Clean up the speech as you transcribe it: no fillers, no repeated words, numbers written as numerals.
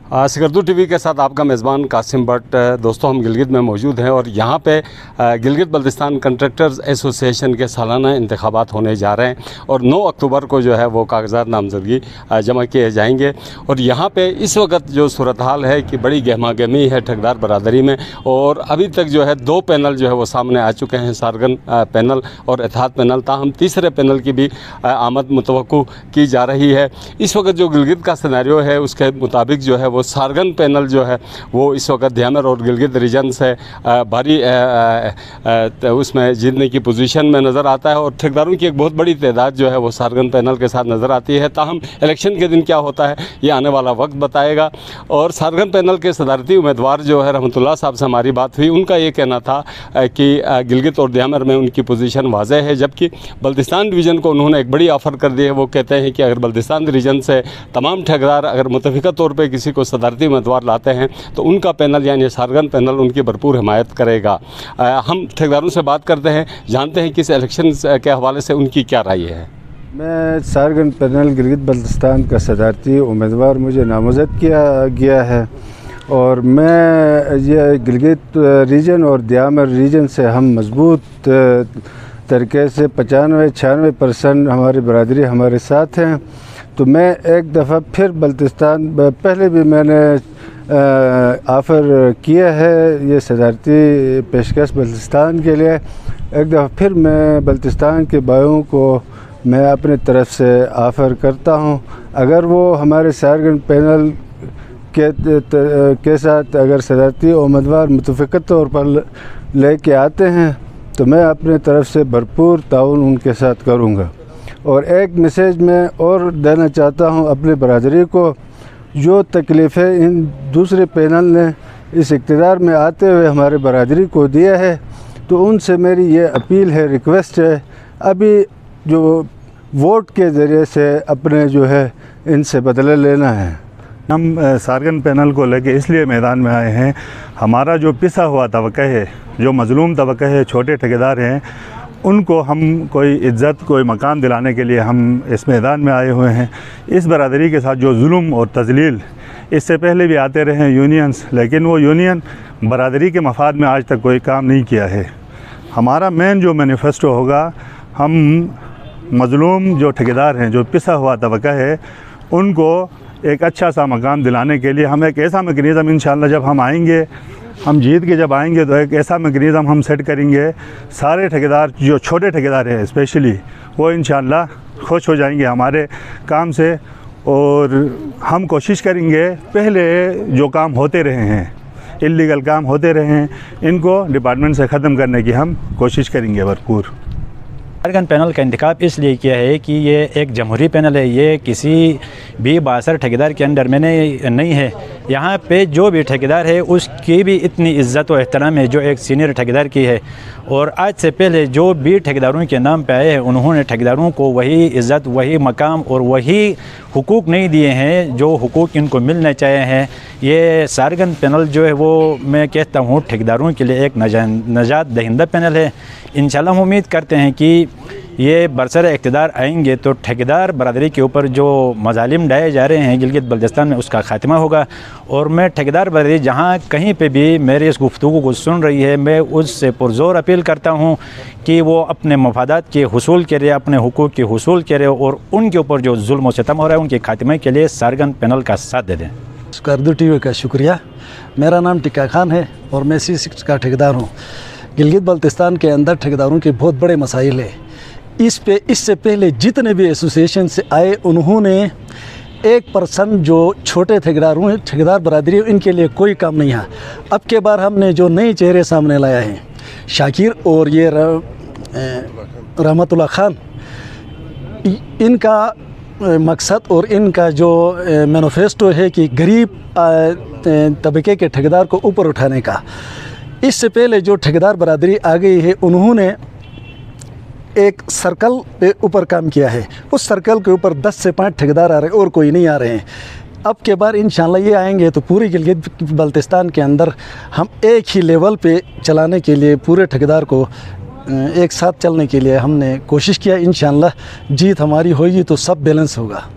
Skardu TV के साथ आपका मेज़बान कासिम भट्ट। दोस्तों, हम गिलगित में मौजूद हैं और यहाँ पे गिलगित बल्तिस्तान कंट्रैक्टर्स एसोसिएशन के सालाना इंतखाबात होने जा रहे हैं और 9 अक्टूबर को जो है वो कागजात नामजदगी जमा किए जाएंगे। और यहाँ पे इस वक्त जो सूरत हाल है कि बड़ी गहमा गहमी है ठेकेदार बरादरी में, और अभी तक जो है 2 पैनल जो है वो सामने आ चुके हैं, सारगन पैनल और इत्तेहाद पैनल। ताहम तीसरे पैनल की भी आमद मुतवक्को की जा रही है। इस वक्त जो गिलगित का सिनेरियो है उसके मुताबिक जो है वो सारगन पैनल जो है वो इस वक्त ध्यामर और गिलगित रीजन से भारी उसमें जीतने की पोजीशन में नज़र आता है और ठेकेदारों की एक बहुत बड़ी तादाद जो है वो सारगन पैनल के साथ नज़र आती है। ताहम इलेक्शन के दिन क्या होता है ये आने वाला वक्त बताएगा। और सारगन पैनल के सदारती उम्मीदवार जो है रहमतुल्लाह साहब से हमारी बात हुई, उनका ये कहना था कि गिलगित और ध्यामर में उनकी पोजीशन वाज़ेह है, जबकि बल्तिस्तान रीजन को उन्होंने एक बड़ी ऑफ़र कर दी है। वो कहते हैं कि अगर बल्तिस्तान रीजन से तमाम ठेकेदार अगर मुतफ़िका तौर पर किसी को सदारती उम्मीदवार लाते हैं तो उनका पैनल यानी सारगन पैनल उनकी भरपूर हिमायत करेगा। हम ठेकेदारों से बात करते हैं, जानते हैं कि इस इलेक्शन के हवाले से उनकी क्या राय है। मैं सारगन पैनल गिलगित बल्तिस्तान का सदारती उम्मीदवार मुझे नामज़द किया गया है और मैं ये गिलगित रीजन और ध्यामर रीजन से हम मजबूत तरीके से 95-96% हमारी बरादरी हमारे साथ हैं। तो मैं एक दफ़ा फिर बल्तिस्तान, पहले भी मैंने ऑफ़र किया है ये सदारती पेशकश बल्तिस्तान के लिए। एक दफ़ा फिर मैं बल्तिस्तान के भाइयों को मैं अपनी तरफ से ऑफ़र करता हूँ, अगर वो हमारे सारगन पैनल के साथ अगर सदारती उम्मीदवार मुतफ़िका तौर पर लेके आते हैं तो मैं अपनी तरफ से भरपूर ताउन उनके साथ करूँगा। और एक मैसेज मैं और देना चाहता हूं अपनी बरादरी को, जो तकलीफ़ें इन दूसरे पैनल ने इस इक़्तिदार में आते हुए हमारे बरादरी को दिया है, तो उनसे मेरी ये अपील है, रिक्वेस्ट है, अभी जो वोट के ज़रिए से अपने जो है इनसे बदला लेना है। हम सारगन पैनल को लेके इसलिए मैदान में आए हैं, हमारा जो पिसा हुआ तबका है, जो मज़लूम तबका है, छोटे ठेकेदार हैं, उनको हम कोई इज़्ज़त कोई मकाम दिलाने के लिए हम इस मैदान में आए हुए हैं। इस बरादरी के साथ जो जुल्म और तज़लील इससे पहले भी आते रहे हैं यूनियंस, लेकिन वो यूनियन बरादरी के मफाद में आज तक कोई काम नहीं किया है। हमारा मेन जो मैनिफेस्टो होगा, हम मज़लूम जो ठेकेदार हैं, जो पिसा हुआ तबका है, उनको एक अच्छा सा मकाम दिलाने के लिए हम एक ऐसा मैकेनिज़्म इंशाअल्लाह जब हम आएंगे, हम जीत के जब आएंगे तो एक ऐसा मैकेनिज़्म हम सेट करेंगे, सारे ठेकेदार जो छोटे ठेकेदार हैं स्पेशली वो इंशाअल्लाह खुश हो जाएंगे हमारे काम से। और हम कोशिश करेंगे पहले जो काम होते रहे हैं, इल्लीगल काम होते रहे हैं, इनको डिपार्टमेंट से ख़त्म करने की हम कोशिश करेंगे भरपूर। सारगन पैनल का इंतखाब इसलिए किया है कि ये एक जमहूरी पैनल है, ये किसी भी बासर ठेकेदार के अंडर में नहीं है। यहाँ पे जो भी ठेकेदार है उसकी भी इतनी इज़्ज़त और एहतराम है जो एक सीनियर ठेकेदार की है। और आज से पहले जो भी ठेकेदारों के नाम पे आए हैं, उन्होंने ठेकेदारों को वही इज़्ज़त, वही मकाम और वही हुकूक नहीं दिए हैं जो हुकूक इनको मिलने चाहिए हैं। ये सारगन पैनल जो है वो मैं कहता हूँ ठेकेदारों के लिए एक नजात दहिंदा पैनल है। इंशाल्लाह हम उम्मीद करते हैं कि ये बरसर इक़्तिदार आएंगे तो ठेकेदार बरादरी के ऊपर जो मज़ालिम ढाए जा रहे हैं गिलगित बल्तिस्तान में, उसका ख़ात्मा होगा। और मैं ठेकेदार बरादरी जहाँ कहीं पे भी मेरी इस गुफ्तगू को सुन रही है, मैं उससे पुरज़ोर अपील करता हूँ कि वो अपने मफादात के हुसूल के लिए, अपने हुकूक के हुसूल के लिए और उनके ऊपर जो जुल्म व सितम हो रहा है उनके ख़ात्मे के लिए सारगन पैनल का साथ दे दें। सिकरदू टीवी का शुक्रिया। मेरा नाम टिक्का खान है और मैं C6 का ठेकेदार हूँ। गिलगित बल्तिस्तान के अंदर ठेकेदारों के बहुत बड़े मसाइल है। इससे पहले जितने भी एसोसिएशन से आए, उन्होंने 1% जो छोटे ठेकेदारों हैं, ठेकेदार बरादरी, इनके लिए कोई काम नहीं है। अब के बार हमने जो नए चेहरे सामने लाया है, शाकिर और ये रहमतुल्लाह खान, इनका मकसद और इनका जो मैनिफेस्टो है कि गरीब तबके के ठेकेदार को ऊपर उठाने का। इससे पहले जो ठेकेदार बरादरी आ गई है, उन्होंने एक सर्कल पे ऊपर काम किया है। उस सर्कल के ऊपर 10 से 5 ठेकेदार आ रहे हैं और कोई नहीं आ रहे हैं। अब के बार इंशाल्लाह ये आएंगे तो पूरी गिलगित बल्तिस्तान के अंदर हम एक ही लेवल पे चलाने के लिए, पूरे ठेकेदार को एक साथ चलने के लिए हमने कोशिश किया। इंशाल्लाह जीत हमारी होगी तो सब बैलेंस होगा।